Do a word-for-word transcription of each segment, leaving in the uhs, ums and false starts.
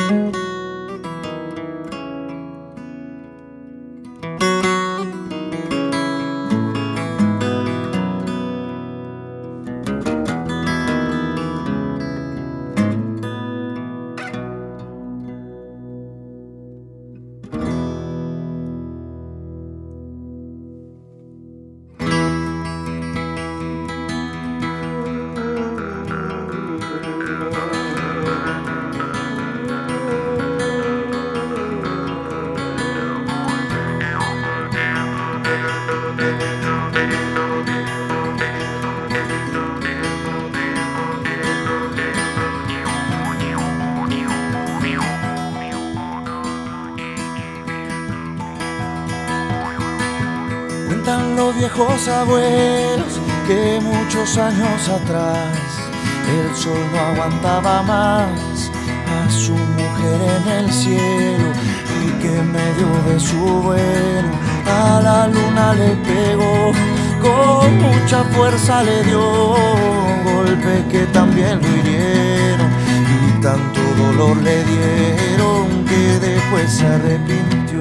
Cuentan los viejos abuelos que muchos años atrás el sol no aguantaba más a su mujer en el cielo, y que en medio de su vuelo a la luna le pegó, con mucha fuerza le dio golpes que también lo hirieron, y tanto dolor le dieron que después se arrepintió.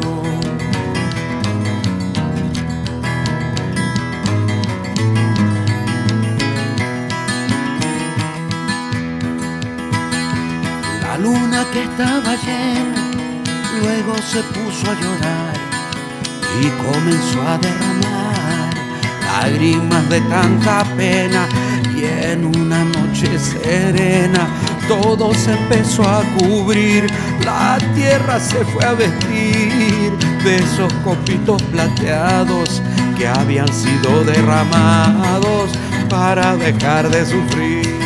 La luna que estaba llena luego se puso a llorar y comenzó a derramar lágrimas de tanta pena, y en una noche serena todo se empezó a cubrir, la tierra se fue a vestir de esos copitos plateados que habían sido derramados para dejar de sufrir.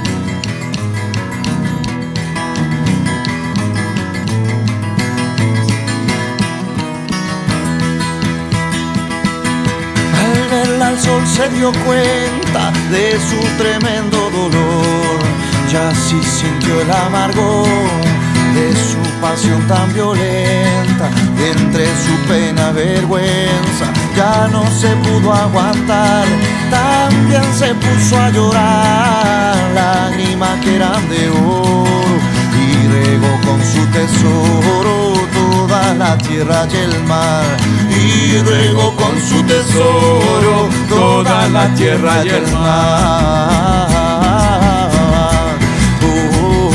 El sol se dio cuenta de su tremendo dolor, ya sí sintió el amargor de su pasión tan violenta, entre su pena vergüenza ya no se pudo aguantar, también se puso a llorar lágrimas que eran de oro, y regó con su tesoro toda la tierra y el mar, y regó con su tesoro toda la tierra y el mar. Oh,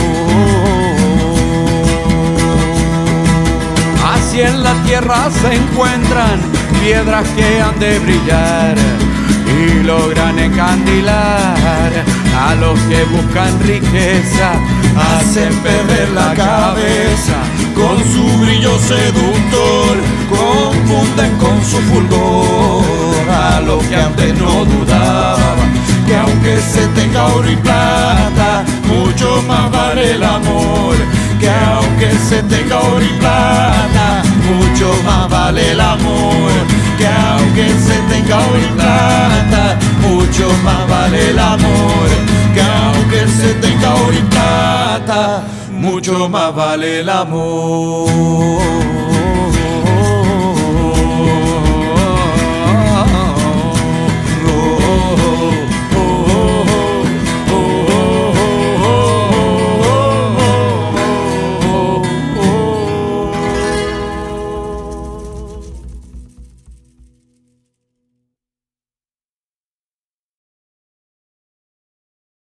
así en la tierra se encuentran piedras que han de brillar y logran encandilar a los que buscan riqueza, hacen perder la cabeza con su brillo seductor, confunden con su fulgor a los que antes no dudaban que aunque se tenga oro y plata, mucho más vale el amor, que aunque se tenga oro y plata, mucho más vale el amor, que aunque se tenga oro y plata, mucho más vale el amor, que aunque se tenga oro y plata, mucho más vale el amor.